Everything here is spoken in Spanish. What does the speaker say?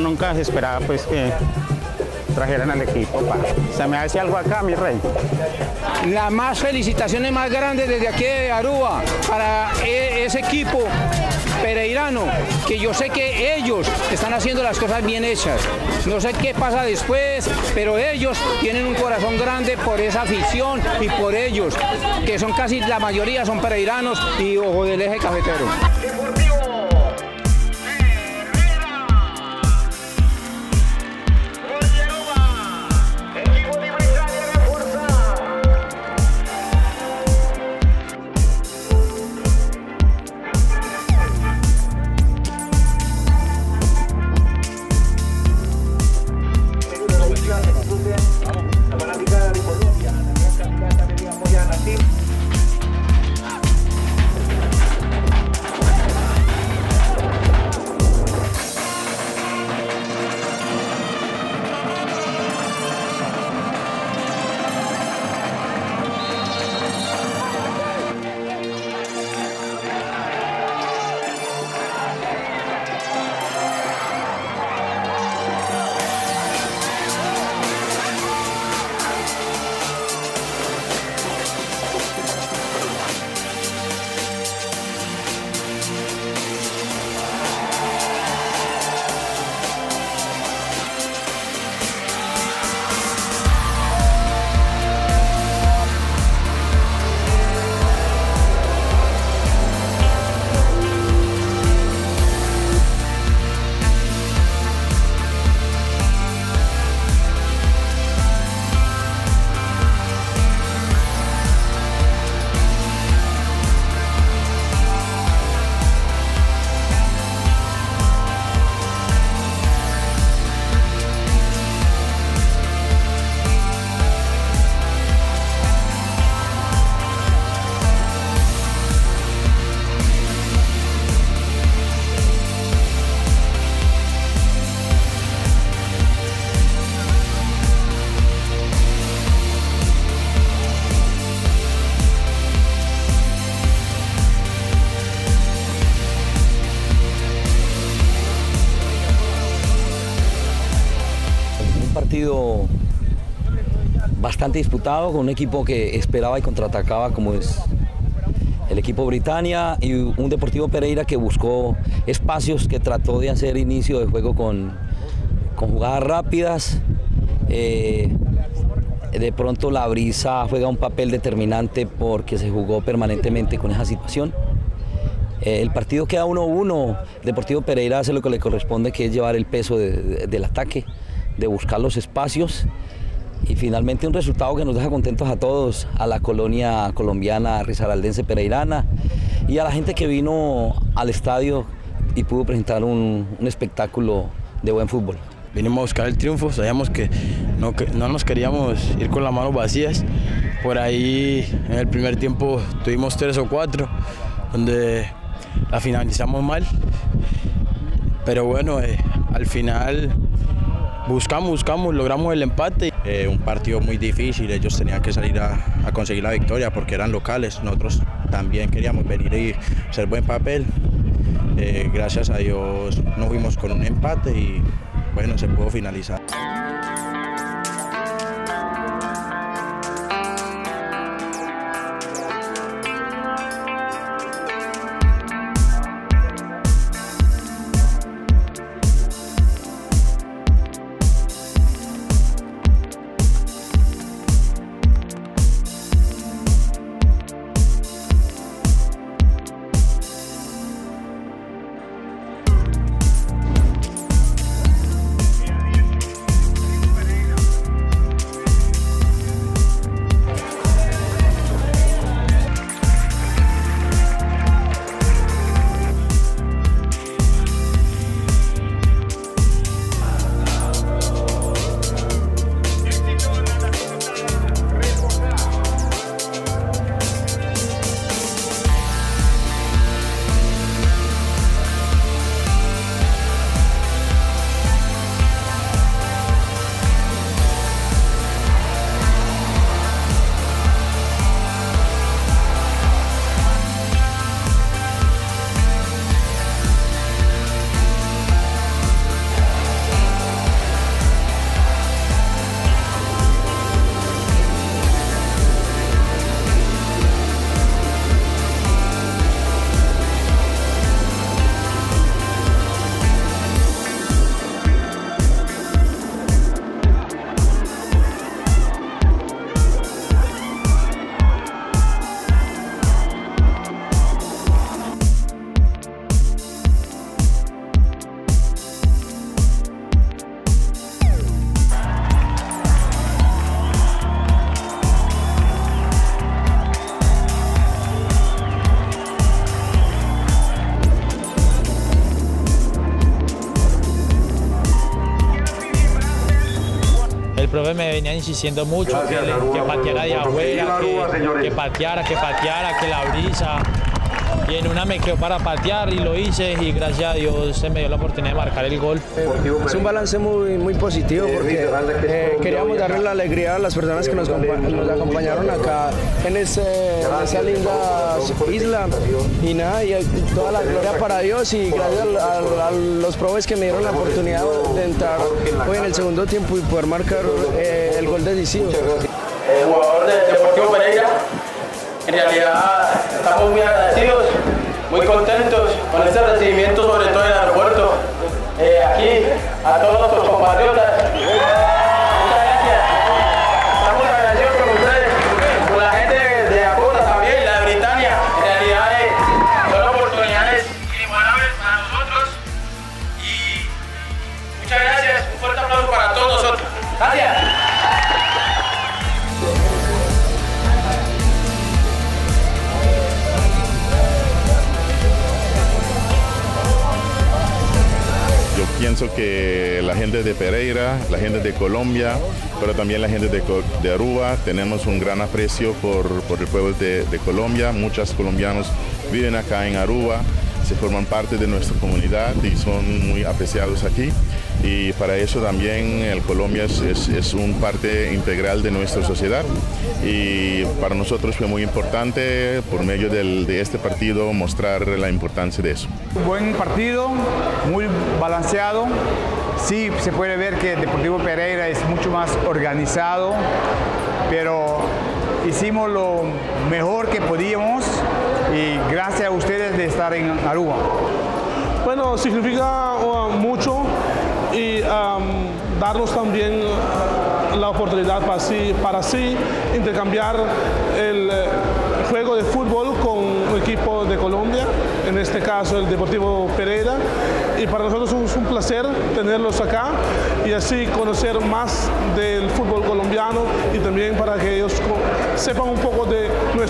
nunca se esperaba pues que trajeran al equipo. Se me hace algo acá, mi rey. Las más felicitaciones más grandes desde aquí de Aruba para ese equipo pereirano, que yo sé que ellos están haciendo las cosas bien hechas. No sé qué pasa después, pero ellos tienen un corazón grande por esa afición y por ellos, que son casi la mayoría son pereiranos y ojo del eje cafetero. Partido bastante disputado, con un equipo que esperaba y contraatacaba como es el equipo Britannia, y un Deportivo Pereira que buscó espacios, que trató de hacer inicio de juego con jugadas rápidas. De pronto la brisa juega un papel determinante porque se jugó permanentemente con esa situación. El partido queda 1-1, Deportivo Pereira hace lo que le corresponde, que es llevar el peso del ataque, de buscar los espacios, y finalmente un resultado que nos deja contentos a todos, a la colonia colombiana risaraldense pereirana y a la gente que vino al estadio y pudo presentar un espectáculo de buen fútbol. Vinimos a buscar el triunfo, sabíamos que no nos queríamos ir con las manos vacías. Por ahí en el primer tiempo tuvimos 3 o 4, donde la finalizamos mal, pero bueno, al final buscamos, logramos el empate. Un partido muy difícil, ellos tenían que salir a conseguir la victoria porque eran locales, nosotros también queríamos venir y hacer buen papel. Gracias a Dios nos fuimos con un empate y bueno, se pudo finalizar. profe me venía insistiendo mucho que pateara de afuera, que pateara, que la brisa. Y en una me quedó para patear y lo hice y gracias a Dios se me dio la oportunidad de marcar el gol. Es un balance muy positivo porque queríamos darle la alegría a las personas que nos acompañaron acá en esa linda isla y nada, y toda la gloria para Dios y gracias a los profes que me dieron la oportunidad de entrar hoy en el segundo tiempo y poder marcar el gol decisivo. Jugador del Deportivo Pereira. En realidad estamos muy agradecidos, muy contentos con este recibimiento, sobre todo en el aeropuerto. Aquí, a todos nuestros compatriotas. Muchas gracias. Estamos agradecidos con ustedes, con la gente de Apoda también, la de Britania. En realidad son oportunidades inigualables para nosotros. Y muchas gracias. Un fuerte aplauso para todos nosotros. Gracias. Yo pienso que la gente de Pereira, la gente de Colombia, pero también la gente de Aruba, tenemos un gran aprecio por el pueblo de Colombia. Muchos colombianos viven acá en Aruba, se forman parte de nuestra comunidad y son muy apreciados aquí. Y para eso también el Colombia es un parte integral de nuestra sociedad y para nosotros fue muy importante por medio de este partido mostrar la importancia de eso. Buen partido, muy balanceado. Sí, se puede ver que el Deportivo Pereira es mucho más organizado, pero hicimos lo mejor que podíamos y gracias a ustedes de estar en Aruba. Bueno, significa mucho y darnos también la oportunidad para así intercambiar el juego de fútbol con un equipo de Colombia, en este caso el Deportivo Pereira, y para nosotros es un placer tenerlos acá y así conocer más del fútbol colombiano y también para que ellos sepan un poco de nuestra